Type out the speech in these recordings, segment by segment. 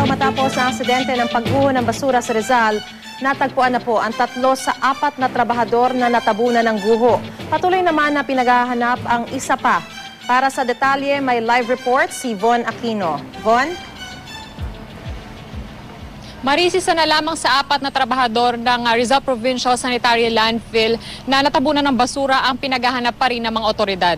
araw matapos ang aksidente ng pagguho ng basura sa Rizal, natagpuan na po ang 3 sa 4 na trabahador na natabunan ng guho. Patuloy naman na pinaghahanap ang isa pa. Para sa detalye, may live report si Von Aquino. Von? Marisisa na lamang sa 4 na trabahador ng Rizal Provincial Sanitary Landfill na natabunan ng basura ang pinaghahanap pa rin ng mga otoridad.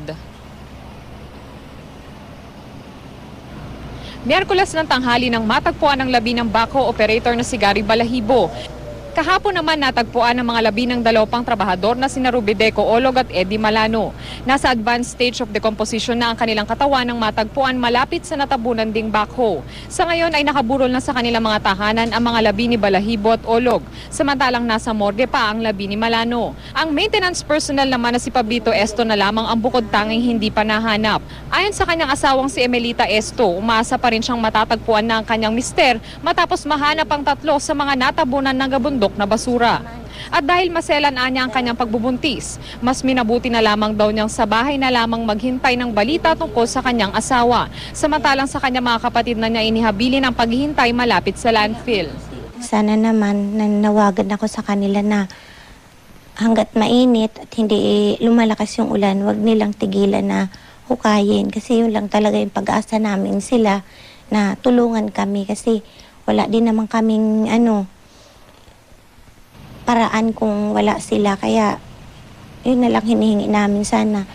Miyerkules ng tanghali nang matagpuan ang labi ng backhoe operator na si Gary Balahibo. Kahapon naman natagpuan ang mga labi ng 2 pang trabahador na sina Rubideco Olog at Eddie Malano. Nasa advanced stage of decomposition na ang kanilang katawan nang matagpuan malapit sa natabunan ding backhoe. Sa ngayon ay nakaburol na sa kanilang mga tahanan ang mga labi ni Balahibo at Olog, samantalang nasa morgue pa ang labi ni Malano. Ang maintenance personnel naman na si Pablito Esto na lamang ang bukod tanging hindi pa nahanap. Ayon sa kanyang asawang si Emelita Esto, umaasa pa rin siyang matatagpuan na ang kanyang mister matapos mahanap ang 3 sa mga natabunan ng gabundok na basura. At dahil maselan niya ang kanyang pagbubuntis, mas minabuti na lamang daw niyang sa bahay na lamang maghintay ng balita tungkol sa kanyang asawa. Samantalang sa kanyang mga kapatid na niya inihabilin ang paghihintay malapit sa landfill. Sana naman nanawagan ako sa kanila na hanggat mainit at hindi lumalakas yung ulan, wag nilang tigilan na hukayin. Kasi yun lang talaga yung pag-asa namin sila na tulungan kami kasi wala din naman kaming paraan kung wala sila. Kaya yun na lang hinihingi namin sana.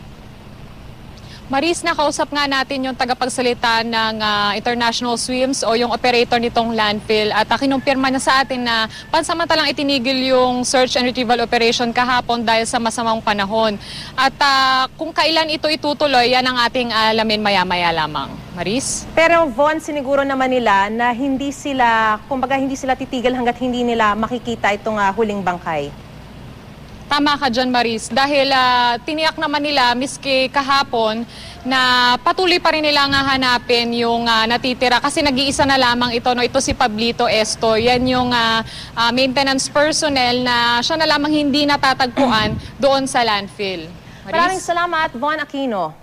Maris, nakausap nga natin yung tagapagsalita ng International Swims o yung operator nitong landfill at kinumpirma niya sa atin na pansamantalang itinigil yung search and retrieval operation kahapon dahil sa masamang panahon. At kung kailan ito itutuloy, yan ang ating alamin maya-maya lamang. Maris? Pero Von, siniguro naman nila na hindi sila titigil hanggat hindi nila makikita itong huling bangkay. Tama ka dyan, Maris. Dahil tiniyak naman nila, miski kahapon, na patuloy pa rin nilang hanapin yung natitira. Kasi nag-iisa na lamang ito, no? Ito si Pablito Esto. Yan yung maintenance personnel na siya na lamang hindi natatagpuan doon sa landfill. Maris? Maraming salamat, Von Aquino.